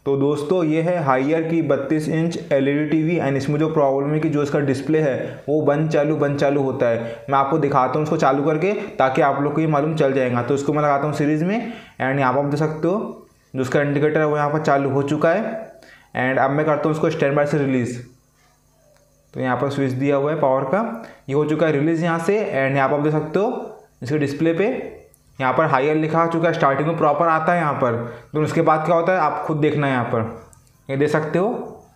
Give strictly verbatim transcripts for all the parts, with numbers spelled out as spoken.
तो दोस्तों ये है हायर की बत्तीस इंच एलईडी टीवी एंड इसमें जो प्रॉब्लम है कि जो इसका डिस्प्ले है वो बंद चालू बंद चालू होता है। मैं आपको दिखाता हूँ उसको चालू करके ताकि आप लोग को ये मालूम चल जाएगा। तो इसको मैं लगाता हूँ सीरीज़ में एंड यहाँ पर आप देख सकते हो जो उसका इंडिकेटर है वो यहाँ पर चालू हो चुका है। एंड अब मैं करता हूँ उसको स्टैंड बाय से रिलीज़। तो यहाँ पर स्विच दिया हुआ है पावर का, ये हो चुका है रिलीज़ यहाँ से। एंड यहाँ पर आप देख सकते हो इसके डिस्प्ले पे यहाँ पर हायर लिखा आ चुका है, स्टार्टिंग में प्रॉपर आता है यहाँ पर। तो उसके बाद क्या होता है आप खुद देखना है। यहाँ पर ये देख सकते हो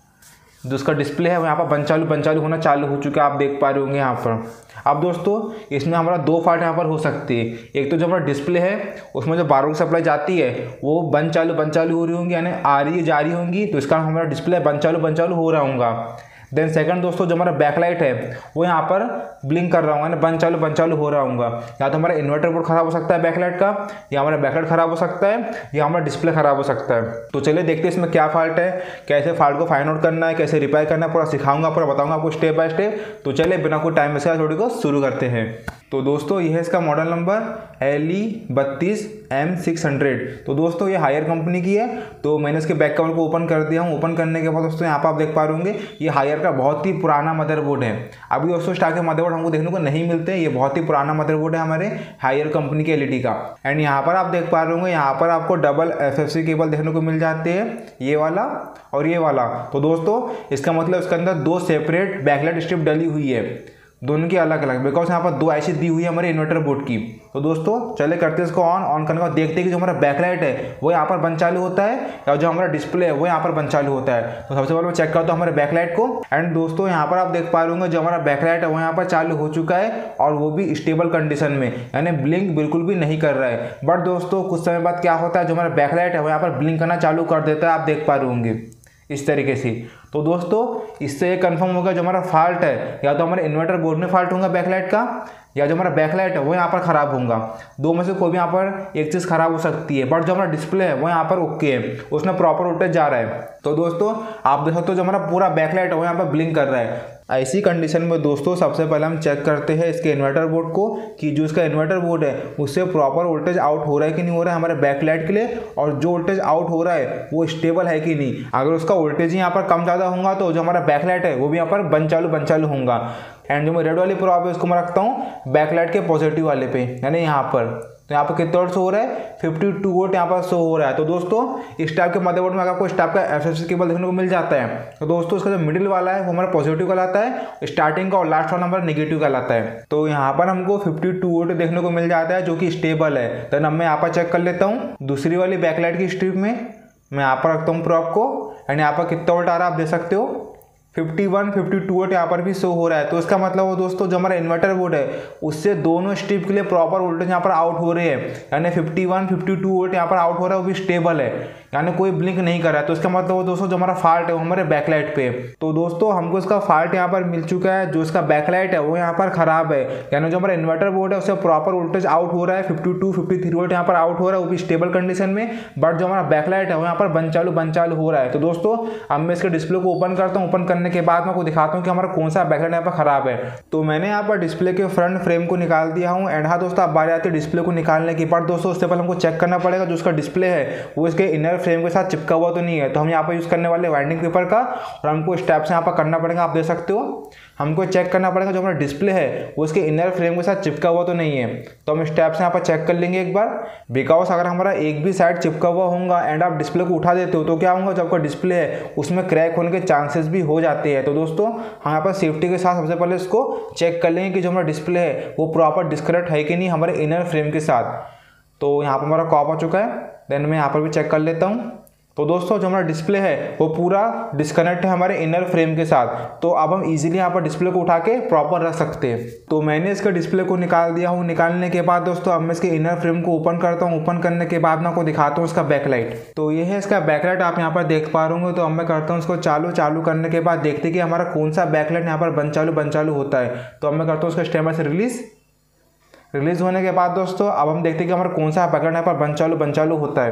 जो उसका डिस्प्ले है वो यहाँ पर बंद चालू बंद चालू होना चालू हो चुका है, आप देख पा रहे होंगे यहाँ पर। अब दोस्तों इसमें हमारा दो फाल्ट यहाँ पर हो सकती है। एक तो जो हमारा डिस्प्ले है उसमें जो बारह की सप्लाई जाती है वो बंद चालू बंद चालू हो रही होंगी, यानी आ रही जा रही होंगी, तो इसका हमारा डिस्प्ले बंद चालू बंद चालू हो रहा होगा। देन सेकंड दोस्तों जो हमारा बैकलाइट है वो यहाँ पर ब्लिंक कर रहा होगा, यानी बंद चालू बंद चालू हो रहा होगा। या तो हमारा इन्वर्टर बोर्ड खराब हो सकता है बैकलाइट का, या हमारा बैकलाइट खराब हो सकता है, या हमारा डिस्प्ले खराब हो सकता है। तो चलिए देखते हैं इसमें क्या फॉल्ट है, कैसे फॉल्ट को फाइंड आउट करना है, कैसे रिपेयर करना है, पूरा सिखाऊंगा, पूरा बताऊंगा आपको स्टेप बाय स्टेप। तो चलिए बिना कोई टाइम वेस्ट वीडियो को शुरू करते हैं। तो दोस्तों ये है इसका मॉडल नंबर एल ई बत्तीस एम सिक्स हंड्रेड। तो दोस्तों ये हायर कंपनी की है। तो मैंने इसके बैक कवर को ओपन कर दिया हूँ। ओपन करने के बाद दोस्तों यहाँ पर आप देख पा रहे होंगे ये हायर का बहुत ही पुराना मदरबोर्ड है। अभी दोस्तों स्टार के मदरबोर्ड हमको देखने को नहीं मिलते, ये बहुत ही पुराना मदरबोर्ड है हमारे हायर कंपनी के एलईडी का। एंड यहाँ पर आप देख पा रहे होंगे यहाँ पर आपको double F F C cable देखने को मिल जाते हैं, ये वाला और ये वाला। तो दोस्तों इसका मतलब इसके अंदर दो सेपरेट बैकलाइट स्ट्रिप डली हुई है, दोनों की अलग अलग, बिकॉज यहाँ पर दो आईसी दी हुई है हमारे इन्वर्टर बोर्ड की। तो दोस्तों चले करते हैं इसको ऑन। ऑन करने के बाद देखते हैं कि जो हमारा बैकलाइट है वो यहाँ पर बंद चालू होता है या जो हमारा डिस्प्ले है वो यहाँ पर बंद चालू होता है। तो सबसे पहले मैं चेक करता हूँ हमारे बैकलाइट को। एंड दोस्तों यहाँ पर आप देख पा रहे होंगे जो हमारा बैकलाइट है वो यहाँ पर चालू हो चुका है और वो भी स्टेबल कंडीशन में, यानी ब्लिंक बिल्कुल भी नहीं कर रहा है। बट दोस्तों कुछ समय बाद क्या होता है जो हमारा बैकलाइट है वो यहाँ पर ब्लिंक करना चालू कर देता है, आप देख पा रहे होंगे इस तरीके से। तो दोस्तों इससे ये कंफर्म होगा जो हमारा फॉल्ट है या तो हमारे इन्वर्टर बोर्ड में फॉल्ट होगा बैकलाइट का, या जो हमारा बैकलाइट है वो यहाँ पर खराब होगा। दो में से कोई भी यहाँ पर एक चीज़ खराब हो सकती है। बट जो हमारा डिस्प्ले है वो यहाँ पर ओके है, उसमें प्रॉपर वोल्टेज जा रहा है। तो दोस्तों आप देख सकते हो जो हमारा पूरा बैकलाइट है वो यहाँ पर ब्लिंक कर रहा है। ऐसी कंडीशन में दोस्तों सबसे पहले हम चेक करते हैं इसके इन्वर्टर बोर्ड को कि जो इसका इन्वर्टर बोर्ड है उससे प्रॉपर वोल्टेज आउट हो रहा है कि नहीं हो रहा है हमारे बैकलाइट के लिए, और जो वोल्टेज आउट हो रहा है वो स्टेबल है कि नहीं। अगर उसका वोल्टेज ही यहाँ पर कम ज़्यादा होगा तो जो हमारा बैकलाइट है वो भी यहाँ पर बंद चालू बंद चालू होगा। एंड जो मैं रेड वाली प्रॉब है उसको मैं रखता हूँ बैकलाइट के पॉजिटिव वाले पे, यानी यहाँ पर। तो यहाँ पर कितने वोल्ट शो हो रहा है, बावन वोल्ट यहाँ पर शो हो रहा है। तो दोस्तों इस टाइप के मदरबोर्ड में अगर आपको इस टाइप का एफ एफ सी केबल देखने को मिल जाता है तो दोस्तों इसका जो मिडिल वाला है वो हमारा पॉजिटिव कहलाता है, स्टार्टिंग का और लास्ट वाला हमारा नेगेटिव कहलाता है। तो यहाँ पर हमको बावन वोल्ट देखने को मिल जाता है जो कि स्टेबल है। तो अब मैं यहाँ पर चेक कर लेता हूँ दूसरी वाली बैकलाइट की स्ट्रिप में, मैं यहाँ पर रखता हूँ प्रॉब को। एंड यहाँ पर कितना वोल्ट आ रहा है आप देख सकते हो, इक्यावन, बावन वोल्ट यहाँ पर भी शो हो रहा है। तो इसका मतलब वो दोस्तों जो हमारा इन्वर्टर बोर्ड है उससे दोनों स्ट्रिप के लिए प्रॉपर वोल्टेज यहाँ पर आउट हो रहे हैं, यानी इक्यावन, बावन वोल्ट यहाँ पर आउट हो रहा है, वो भी स्टेबल है, यानी कोई ब्लिंक नहीं कर रहा है। तो इसका मतलब वो दोस्तों जो हमारा फॉल्ट है वो हमारे बैकलाइट पे। तो दोस्तों हमको इसका फॉल्ट यहाँ पर मिल चुका है, जो इसका बैकलाइट है वो यहाँ पर खराब है, यानी जो हमारा इन्वर्टर बोर्ड है उससे प्रॉपर वोल्टेज आउट हो रहा है, बावन, तिरेपन वोल्ट यहाँ पर आउट हो रहा है, वो भी स्टेबल कंडीशन में। बट जो हमारा बैकलाइट है वो यहाँ पर बंद चालू बंद चालू हो रहा है। तो दोस्तों अब मैं इसके डिस्प्ले को ओपन करता हूँ। ओपन करने के बाद मैं आपको दिखाता हूँ कि हमारा कौन सा बैकलाइट यहाँ पर खराब है। तो मैंने यहाँ पर डिस्प्ले के फ्रंट फ्रेम को निकाल दिया हूँ। एंड हाँ दोस्तों अब बारी आती है डिस्प्ले को निकालने की। बट दोस्तों उससे पहले हमको चेक करना पड़ेगा जो उसका डिस्प्ले है वो इसके इनर फ्रेम के साथ चिपका हुआ तो नहीं है। तो हम यहाँ पर यूज़ करने वाले वाइंडिंग पेपर का, और हमको स्टेप से यहाँ पर करना पड़ेगा, आप देख सकते हो। हमको चेक करना पड़ेगा जो हमारा डिस्प्ले है वो इसके इनर फ्रेम के साथ चिपका हुआ तो नहीं है। तो हम स्टेप से यहाँ पर चेक कर लेंगे एक बार, बिकॉज अगर हमारा एक भी साइड चिपका हुआ होगा एंड आप डिस्प्ले को उठा देते हो तो क्या होगा, जो आपका डिस्प्ले है उसमें क्रैक होने के चांसेस भी हो जाते हैं। तो दोस्तों हम यहाँ पर सेफ्टी के साथ सबसे पहले इसको चेक कर लेंगे कि जो हमारा डिस्प्ले है वो प्रॉपर डिस्कनेक्ट है कि नहीं हमारे इनर फ्रेम के साथ। तो यहाँ पर हमारा कॉप आ चुका है। देन मैं यहाँ पर भी चेक कर लेता हूँ। तो दोस्तों जो हमारा डिस्प्ले है वो पूरा डिस्कनेक्ट है हमारे इनर फ्रेम के साथ। तो अब हम इजीली यहाँ पर डिस्प्ले को उठा के प्रॉपर रख सकते हैं। तो मैंने इसका डिस्प्ले को निकाल दिया हूँ। निकालने के बाद दोस्तों अब मैं इसके इनर फ्रेम को ओपन करता हूँ। ओपन करने के बाद मैं आपको दिखाता हूँ इसका बैकलाइट। तो ये है इसका बैकलाइट, आप यहाँ पर देख पा रहे होंगे। तो अब मैं करता हूँ इसको चालू। चालू करने के बाद देखते कि हमारा कौन सा बैकलाइट यहाँ पर बंद चालू बंद चालू होता है। तो अब मैं करता हूँ उसका स्टेप बाय से रिलीज। रिलीज होने के बाद दोस्तों अब हम देखते हैं कि हमारा कौन सा बैकलाइट यहाँ पर बंद चालू बंद चालू होता है।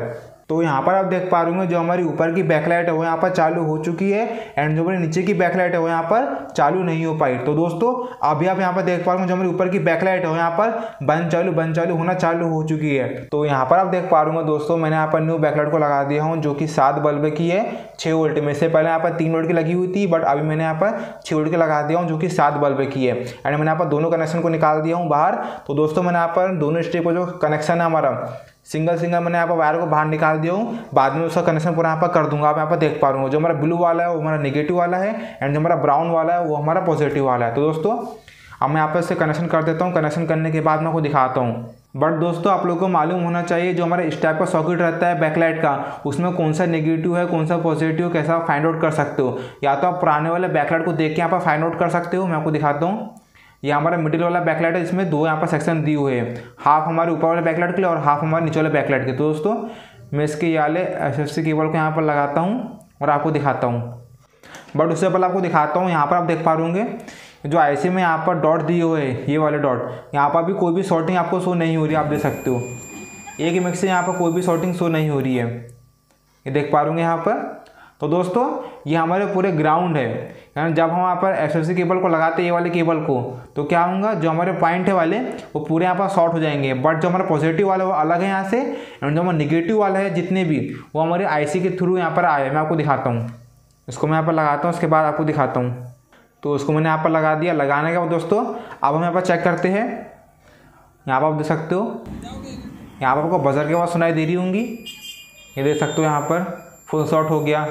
तो यहाँ पर आप देख पा रहे होंगे जो हमारी ऊपर की बैकलाइट है वो यहाँ पर चालू हो चुकी है एंड जो हमारी नीचे की बैकलाइट है वो यहाँ पर चालू नहीं हो पाई। तो दोस्तों अभी आप यहाँ पर देख पा रहे हो जो हमारी ऊपर की बैकलाइट है वो यहाँ पर बंद चालू बंद चालू होना चालू हो चुकी है। तो यहाँ पर आप देख पा रहे हो दोस्तों मैंने यहाँ पर न्यू बैकलाइट को लगा दिया हूँ जो कि सात बल्ब की है छः वोल्ट में। से पहले यहाँ पर तीन वोल्ट की लगी हुई थी बट अभी मैंने यहाँ पर छः वोल्ट की लगा दिया हूँ जो कि सात बल्ब की है एंड मैंने यहाँ पर दोनों कनेक्शन को निकाल दिया हूँ बाहर। तो दोस्तों मैंने यहाँ पर दोनों स्टेप को जो कनेक्शन है हमारा सिंगल सिंगल मैंने यहाँ पर वायर को बाहर निकाल दिया हूँ, बाद में उसका कनेक्शन पूरा यहाँ पर कर दूंगा। आप यहाँ पर देख पा रहे हो जो हमारा ब्लू वाला है वो हमारा नेगेटिव वाला है एंड जो हमारा ब्राउन वाला है वो हमारा पॉजिटिव वाला है। तो दोस्तों अब मैं यहाँ पर इससे कनेक्शन कर देता हूँ। कनेक्शन करने के बाद मैं आपको दिखाता हूँ। बट दोस्तों आप लोगों को मालूम होना चाहिए जो हमारा इस टाइप का सॉकेट रहता है बैकलाइट का उसमें कौन सा नेगेटिव है कौन सा पॉजिटिव कैसा आप फाइंड आउट कर सकते हो। या तो आप पुराने वाले बैकलाइट को देख के यहाँ पर फाइंड आउट कर सकते हो। मैं आपको दिखाता हूँ। ये हमारा मिडिल वाला बैकलाइट है इसमें दो यहाँ पर सेक्शन दिए हुए हैं, हाफ हमारे ऊपर वाले बैकलाइट के लिए और हाफ हमारे नीचे वाले बैकलाइट के। तो दोस्तों मैं इसके ये वाले एस एफ सी केबल को यहाँ पर लगाता हूँ और आपको दिखाता हूँ। बट उससे पहले आपको दिखाता हूँ यहाँ पर आप देख पा रहे होंगे जो आईसी में यहाँ पर डॉट दिए हुए हैं ये वाले डॉट, यहाँ पर भी कोई भी शॉर्टिंग आपको शो नहीं हो रही है। आप देख सकते हो एक इमेज से यहाँ पर कोई भी शॉर्टिंग शो नहीं हो रही है, ये देख पा रहे यहाँ पर। तो दोस्तों ये हमारे पूरे ग्राउंड है, यानी जब हम यहाँ पर एस एफ सी केबल को लगाते हैं ये वाले केबल को तो क्या होगा जो हमारे पॉइंट है वाले वो पूरे यहाँ पर शॉर्ट हो जाएंगे। बट जो हमारा पॉजिटिव वाला है वो अलग है यहाँ से एंड जो हमारा निगेटिव वाला है जितने भी वो हमारे आईसी के थ्रू यहाँ पर आए। मैं आपको दिखाता हूँ, इसको मैं यहाँ पर लगाता हूँ उसके बाद आपको दिखाता हूँ। तो उसको मैंने यहाँ पर लगा दिया। लगाने के बाद दोस्तों अब हम यहाँ पर चेक करते हैं। यहाँ पर आप देख सकते हो यहाँ पर आपको बजर के आवाज़ सुनाई दे रही होंगी, ये देख सकते हो यहाँ पर फुल शॉट हो गया,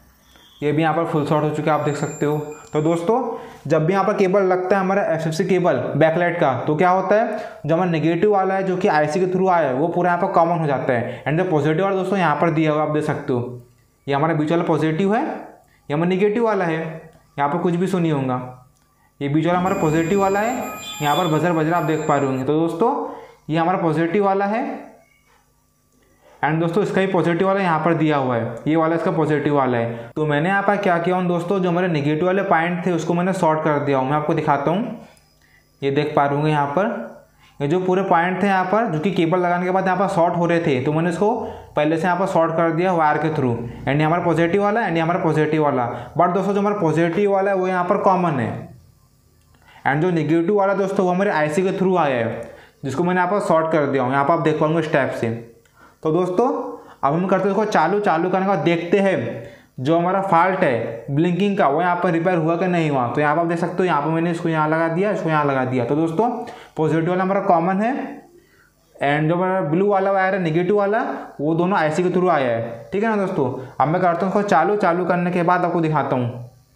ये भी यहाँ पर फुल शॉट हो चुका है आप देख सकते हो। तो दोस्तों जब भी यहाँ पर केबल लगता है हमारा S F C cable backlight का तो क्या होता है जो हमारा नेगेटिव वाला है जो कि आईसी के थ्रू आया है वो पूरा यहाँ पर कॉमन हो जाता है एंड जो पॉजिटिव वाला दोस्तों यहाँ पर दिया हुआ आप देख सकते हो। ये हमारा बीच वाला पॉजिटिव है, ये हमारा निगेटिव वाला है, यहाँ पर कुछ भी सुनी होगा। ये बीच वाला हमारा पॉजिटिव वाला है, यहाँ पर बजर बजर आप देख पा रहे होंगे। तो दोस्तों ये हमारा पॉजिटिव वाला है एंड दोस्तों इसका ही पॉजिटिव वाला यहाँ पर दिया हुआ है, ये वाला इसका पॉजिटिव वाला है। तो मैंने यहाँ पर क्या किया हूँ दोस्तों जो हमारे नेगेटिव वाले पॉइंट थे उसको मैंने शॉर्ट कर दिया हूँ। मैं आपको दिखाता हूँ, ये देख पा रहे होंगे यहाँ पर ये जो पूरे पॉइंट थे यहाँ पर जो कि केबल लगाने के बाद यहाँ पर शॉर्ट हो रहे थे तो मैंने इसको पहले से यहाँ पर शॉर्ट कर दिया वायर के थ्रू एंड ये हमारा पॉजिटिव वाला एंड ये हमारा पॉजिटिव वाला। बट दोस्तों जो हमारा पॉजिटिव वाला है वो यहाँ पर कॉमन है एंड जो नेगेटिव वाला दोस्तों वो हमारे आईसी के थ्रू आया है जिसको मैंने यहाँ पर शॉर्ट कर दिया हूँ। यहाँ पर आप देख पाऊंगे इस टाइप से। तो दोस्तों अब हम करते हैं इसको चालू चालू करने का देखते हैं जो हमारा फॉल्ट है ब्लिंकिंग का वो यहाँ पर रिपेयर हुआ कि नहीं हुआ। तो यहाँ पर आप देख सकते हो यहाँ पर मैंने इसको यहाँ लगा दिया इसको यहाँ लगा दिया। तो दोस्तों पॉजिटिव वाला हमारा कॉमन है एंड जो हमारा ब्लू वाला वायर है नेगेटिव वाला वो दोनों आईसी के थ्रू आया है, ठीक है ना दोस्तों। अब मैं करता हूँ इसको चालू चालू करने के बाद आपको दिखाता हूँ।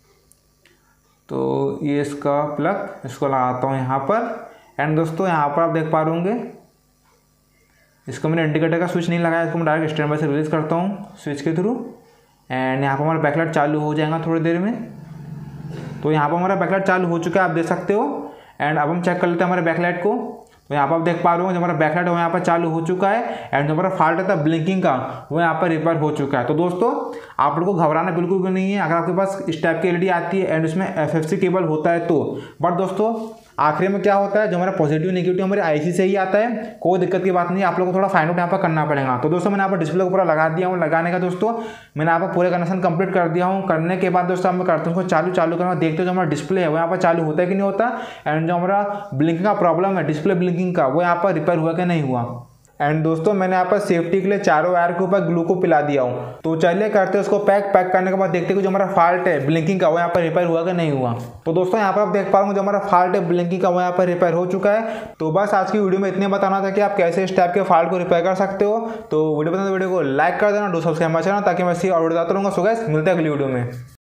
तो ये इसका प्लग इसको लगाता हूँ यहाँ पर एंड दोस्तों यहाँ पर आप देख पा रहे होंगे इसको मैंने इंडिकेटर का स्विच नहीं लगाया, इसको मैं डायरेक्ट स्टैंड बाय से रिलीज करता हूँ स्विच के थ्रू एंड यहाँ पर हमारा बैकलाइट चालू हो जाएगा थोड़ी देर में। तो यहाँ पर हमारा बैकलाइट चालू हो चुका है आप देख सकते हो एंड अब हम चेक कर लेते हैं हमारे बैकलाइट को। तो यहाँ पर आप देख पा रहे हो जो हमारा बैकलाइट है वो यहाँ पर चालू हो चुका है एंड जो हमारा फॉल्ट था ब्लिंकिंग का वो यहाँ पर रिपेयर हो चुका है। तो दोस्तों आप लोगों को घबराना बिल्कुल भी नहीं है अगर आपके पास इस टाइप की एलईडी आती है एंड उसमें एफ एफ सी केबल होता है तो। बट दोस्तों आखिरी में क्या होता है जो हमारा पॉजिटिव नेगेटिव हमारे आईसी से ही आता है, कोई दिक्कत की बात नहीं है। आप लोगों को थोड़ा फाइंड आउट यहाँ पर करना पड़ेगा। तो दोस्तों मैंने यहाँ पर डिस्प्ले को पूरा लगा दिया हूँ। लगाने का दोस्तों मैंने यहाँ पर पूरे कनेक्शन कंप्लीट कर दिया हूँ। करने के बाद दोस्तों मैं करता हूँ उसको चालू चालू करना देखते हो जो हमारा डिस्प्ले है वो यहाँ पर चालू होता है कि नहीं होता एंड जो हमारा ब्लिंकिंग का प्रॉब्लम है डिस्प्ले ब्लिंकिंग का वो यहाँ पर रिपेयर हुआ कि नहीं हुआ। एंड दोस्तों मैंने यहाँ पर सेफ्टी के लिए चारों वायर के ऊपर ग्लू को पिला दिया हूँ। तो चलिए करते हैं उसको पैक। पैक करने के बाद देखते हैं कि जो हमारा फॉल्ट है ब्लिंकिंग का वो यहाँ पर रिपेयर हुआ कि नहीं हुआ। तो दोस्तों यहाँ पर आप देख पा रहे हो जो हमारा फॉल्ट है ब्लिंकिंग का वो यहाँ पर रिपेयर हो चुका है। तो बस आज की वीडियो में इतने बताना था कि आप कैसे इस टाइप के फॉल्ट को रिपेयर कर सकते हो। तो वीडियो पसंद वीडियो को लाइक कर देना, डू सब्सक्राइब माय चैनल ताकि मैं इसी और वीडियो आता रहूँगा। सो गाइस मिलते हैं अगली वीडियो में।